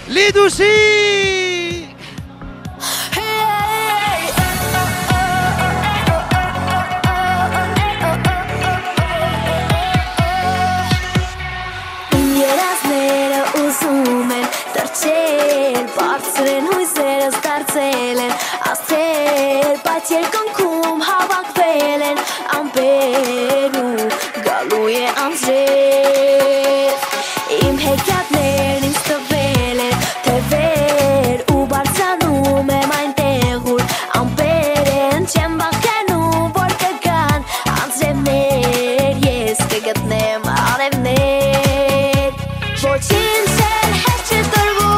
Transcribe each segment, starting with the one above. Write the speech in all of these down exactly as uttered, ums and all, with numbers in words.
Lidusik! Բարձրեն հույզերս դարձել են ասել, բայց երկնքում հավաքվել են ամպեր ու գալու է անձրև իմ հեքիաթներն ինձ տվել են թևեր ու բարձրանում եմ այնտեղ ուր ամպեր են չեմ վախենում որ կգան անձրևներ ես կգտնեմ արևներ ոչինչ էլ հետ չտրվում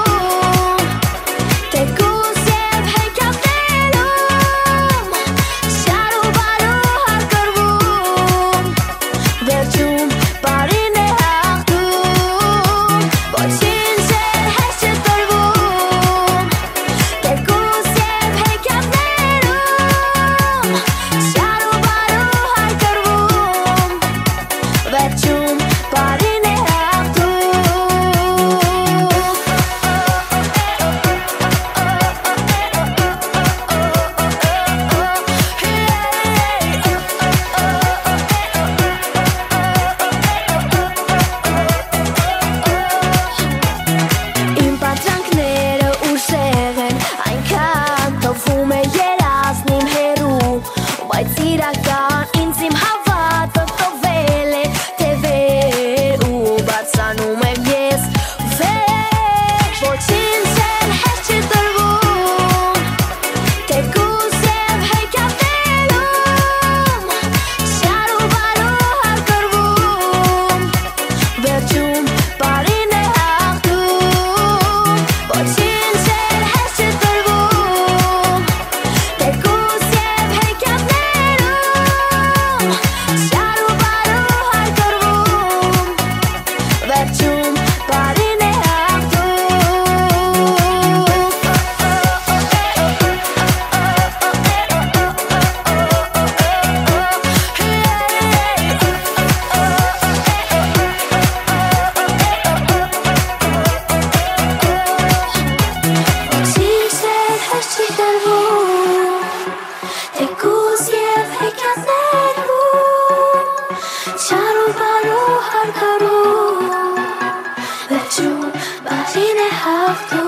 Բայց իրական ինձ իմ հավատը տովել է թևեր ու բարձրանում եմ ես վեր ոչինչ էլ հետ չտրվում թեկուզ և հեքիաթներում շար ու բարու հարկրվում վերջում բարին է հաղթում ոչինչ էլ հետ չտրվում թեկուզ և հեքիաթներում Շար ու բարու հարկրվում վերջում բարին է Ոչինչ էլ հետ չի տրվում թեկուզ և հեքիաթներում շար ու բարու հարկրվում վերջում բարին է հաղթում